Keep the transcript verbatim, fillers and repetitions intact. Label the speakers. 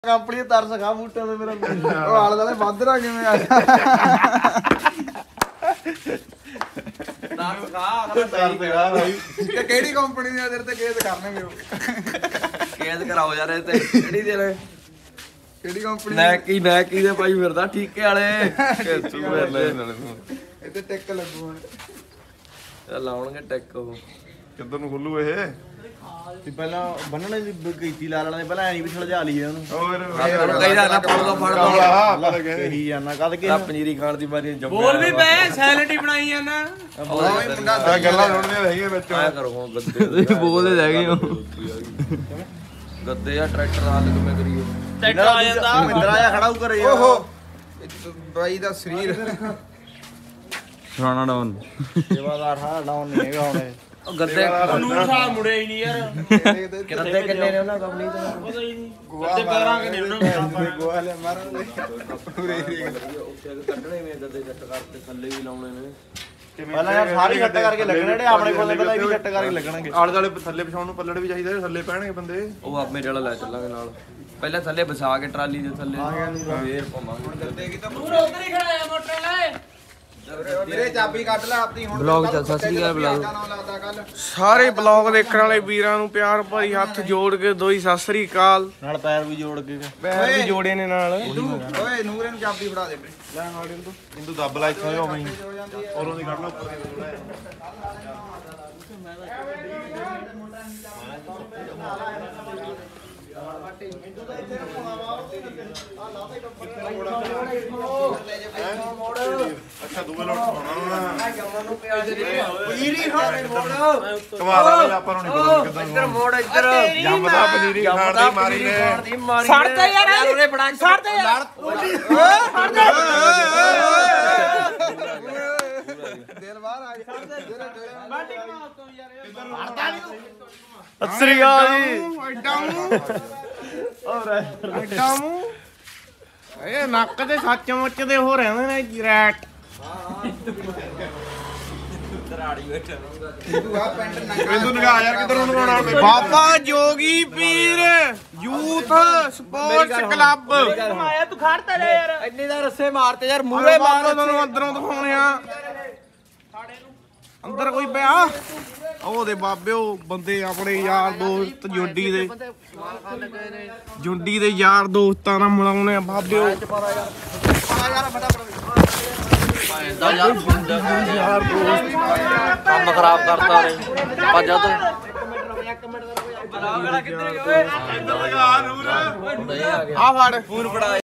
Speaker 1: company ਤਰਸ ਖਾ ਬੂਟੇ ਤੇ ਮੇਰਾ ਉਹ ਆਲੇ ਦੁਆਲੇ ਵੱਧ ਰਾ ਕਿਵੇਂ ਆ ਤਰਸ ਖਾ ਤਰਸ ਖਾ ਭਾਈ ਕਿ ਕਿਹੜੀ ਕੰਪਨੀ ਦੇ ਤੇਰੇ ਤੇ ਕੇਸ ਕਰਨਗੇ ਉਹ
Speaker 2: ਕੇਸ ਕਰਾਓ ਯਾਰ ਇਹ ਤੇ ਕਿਹੜੀ ਦੇ ਲੈ
Speaker 1: ਕਿਹੜੀ ਕੰਪਨੀ
Speaker 2: ਨੈਕੀ ਨੈਕੀ ਦੇ ਭਾਈ ਫਿਰਦਾ ਠੀਕੇ ਵਾਲੇ ਕੇਸੂ ਫਿਰ ਲੈ ਨਾਲੇ ਤੂੰ
Speaker 1: ਇੱਥੇ ਟਿੱਕ ਲੱਗੂ ਹੁਣ
Speaker 2: ਚੱਲ ਲਾਉਣਗੇ ਟਿੱਕ ਉਹ
Speaker 3: ਕਿੱਧਰ ਨੂੰ ਖੁੱਲੂ ਇਹ
Speaker 1: ਤੇ ਪਹਿਲਾਂ ਬੰਨਣੇ ਦੀ ਕੀਤੀ ਲਾ ਲੈਣੇ ਪਹਿਲਾਂ ਐ ਨਹੀਂ ਪਿਛਲ ਜਾ ਲਈਏ ਉਹਨੂੰ
Speaker 3: ਹੋਰ
Speaker 2: ਕਹੀਦਾ ਨਾ ਫੜ ਲਓ ਫੜ ਲਓ
Speaker 3: ਆਹ ਪਤਾ ਕਿ
Speaker 1: ਕਹੀ ਜਾਣਾ ਕਦ ਕੇ
Speaker 2: ਆ ਪਨੀਰੀ ਖਾਣ ਦੀ ਮਾਰੀ ਜੰਮ
Speaker 4: ਬੋਲ ਵੀ ਪਏ ਸੈਲਡ ਹੀ ਬਣਾਈ ਜਾਂਦਾ
Speaker 3: ਆ ਗੱਲਾਂ ਸੁਣਨੀਆਂ ਰਹੀਆਂ ਵਿੱਚ
Speaker 2: ਆਇਆ ਕਰੋ ਹੁਣ ਗੱਦੇ ਬੋਲਦੇ ਰਹਿ ਗਏ ਹੋ ਗੱਦੇ ਆ ਟਰੈਕਟਰ ਹਾਲ ਕਿਵੇਂ ਕਰੀਏ
Speaker 4: ਟੈਕਟਰ ਆ ਜਾਂਦਾ
Speaker 1: ਮਿੰਦਰਾ ਆ ਖੜਾ ਉਕਰ ਯਾਰ ਓਹੋ ਬਾਈ ਦਾ ਸਰੀਰ
Speaker 2: ਸੁਣਾ ਡਾਉਨ
Speaker 1: ਸੇਵਾਦਾਰ ਹਾਂ ਡਾਊਨ ਨਹੀਂ ਹੈਗਾ ਹੁਣ
Speaker 2: ਉਹ ਗੱਦੇ
Speaker 4: ਕਾਨੂੰਨ ਸਾਲਾ ਮੁੜਿਆ ਹੀ ਨਹੀਂ ਯਾਰ
Speaker 2: ਗੱਦੇ ਕਿੰਨੇ ਨੇ ਉਹਨਾਂ ਕੰਪਨੀ ਦੇ
Speaker 4: ਪਤਾ ਹੀ ਨਹੀਂ ਗੱਦੇ ਪੈਰਾਂ ਕੇ ਨੇ ਉਹਨਾਂ ਨੂੰ
Speaker 1: ਗੋਆ ਲੈ ਮਾਰਨ
Speaker 2: ਕੱਢਣੇ ਵੇ ਗੱਦੇ ਜੱਟ ਕਰਕੇ ਥੱਲੇ ਵੀ ਲਾਉਣੇ ਨੇ
Speaker 1: ਪਹਿਲਾਂ ਯਾਰ ਸਾਰੇ ਛੱਟ ਕਰਕੇ ਲੱਗਣੇ ਜਿਹੜੇ ਆਪਣੇ ਕੋਲ ਪਹਿਲਾਂ ਇਹ ਵੀ ਛੱਟ ਕਰਕੇ ਲੱਗਣਗੇ
Speaker 3: ਆਲੇ ਦੁਆਲੇ ਥੱਲੇ ਵਿਛਾਉਣ ਨੂੰ ਪੱਲੜ ਵੀ ਚਾਹੀਦਾ ਥੱਲੇ ਪੈਣਗੇ ਬੰਦੇ
Speaker 2: ਉਹ ਆਪ ਮੇਰੇ ਵਾਲਾ ਲੈ ਚੱਲਾਂਗੇ ਨਾਲ ਪਹਿਲਾਂ ਥੱਲੇ ਵਸਾ ਕੇ ਟਰਾਲੀ ਦੇ ਥੱਲੇ ਫੇਰ ਪਾਵਾਂਗੇ
Speaker 4: ਤੂੰ ਉਧਰ ਹੀ ਖੜਾ ਆ ਮੋਟਰ ਲੈ
Speaker 1: ਮੇਰੇ ਚਾਬੀ ਕੱਢ ਲੈ ਆਪਣੀ ਹੁਣ
Speaker 2: ਬਲੌਗ ਚੱਲ ਸਤਿ ਸ੍ਰੀ ਅਕਾਲ ਬਲੌਗ
Speaker 1: ਲੱਗਦਾ ਕੱਲ
Speaker 4: ਸਾਰੇ ਬਲੌਗ ਦੇਖਣ ਵਾਲੇ ਵੀਰਾਂ ਨੂੰ ਪਿਆਰ ਭਰੀ ਹੱਥ ਜੋੜ ਕੇ ਦੋਈ ਸਤਿ ਸ੍ਰੀ ਅਕਾਲ
Speaker 1: ਨਾਲ ਪੈਰ ਵੀ ਜੋੜ ਕੇ
Speaker 4: ਪੈਰ ਵੀ ਜੋੜੇ ਨੇ ਨਾਲ
Speaker 1: ਓਏ ਨੂਰੇ ਨੂੰ ਚਾਬੀ ਫੜਾ ਦੇ ਲੈ ਨਾਲ ਇਹਨੂੰ
Speaker 3: ਇੰਦੂ ਦੱਬ ਲੈ ਇੱਥੇ ਹੋਵੇਂ ਹੀ ਔਰੋਂ ਦੀ ਕੱਢ ਲਓ ਅੱਛਾ ਦੂਏ ਲੋਟ ਪਾਉਣਾ
Speaker 1: ਪਨੀਰੀ ਖਾਣੇ ਮੋੜ
Speaker 3: ਕਮਾਲ ਦਾ ਆਪਾਂ ਨੂੰ ਨਹੀਂ ਪਤਾ ਕਿੱਦਾਂ
Speaker 2: ਇੱਧਰ ਮੋੜ ਇੱਧਰ
Speaker 3: ਜੰਮਦਾ ਪਨੀਰੀ ਖਾਣ ਦੀ ਮਾਰੀ ਨੇ
Speaker 4: ਛੱਡ ਤੇ ਯਾਰ ਉਹਨੇ ਬੜਾ ਛੱਡ ਤੇ ਯਾਰ
Speaker 1: ਦਿਲ ਬਾਹਰ ਆ ਗਿਆ
Speaker 4: ਬਾਟੀ ਕਮਾ ਤੋਂ ਯਾਰ
Speaker 2: ਸਤਿ ਸ੍ਰੀ ਅਕਾਲ ਜੀ
Speaker 4: ਐਡਾ ਮੂੰਹ ਐਡਾ ਮੂੰਹ ਇਹ ਨੱਕ ਦੇ ਸੱਚ ਮੁੱਚ ਦੇ ਹੋ ਰਹਿੰਦੇ ਨੇ ਰੈਟ
Speaker 1: ਤੂੰ ਆ ਪੈਂਟ ਨੰਗਾ
Speaker 3: ਇੰਦੂ ਨਿਗਾਹ ਯਾਰ ਕਿੱਧਰ ਨੂੰ ਲਗਾਉਣਾ
Speaker 4: ਬਾਬਾ ਜੋਗੀ ਪੀਰ ਯੂਥ ਸਪੋਰਟਸ ਕਲੱਬ
Speaker 2: ਆਇਆ ਤੂੰ ਖੜ ਤਾ ਲੈ ਯਾਰ ਇੰਨੇ ਦਾ ਰੱਸੇ ਮਾਰਤੇ ਯਾਰ ਮੂਰੇ ਮਾਰ
Speaker 4: ਤੁਹਾਨੂੰ ਅੰਦਰੋਂ ਦਿਖਾਉਣੇ ਆ ਅੰਦਰ ਕੋਈ ਪਿਆ ਉਹਦੇ ਬਾਬੇ ਉਹ ਬੰਦੇ ਆਪਣੇ ਯਾਰ ਦੋਸਤ ਜੁੰਡੀ ਦੇ ਜੁੰਡੀ ਦੇ ਯਾਰ ਦੋਸਤਾਂ ਨਾਲ ਮਿਲਾਉਣੇ ਆ ਬਾਬੇ ਉਹ
Speaker 2: ਕੰਮ ਖਰਾਬ ਕਰਤਾ ਰੇ ਭੱਜ ਜਾ ਤੂੰ
Speaker 4: ਆ ਫੜ ਫੋਨ ਫੜਾ